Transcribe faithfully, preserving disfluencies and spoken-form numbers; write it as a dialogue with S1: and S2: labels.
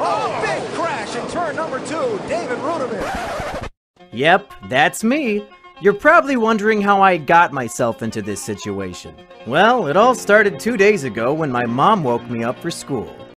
S1: Oh, big crash in turn number two, David Reutimann.
S2: Yep, that's me. You're probably wondering how I got myself into this situation. Well, it all started two days ago when my mom woke me up for school.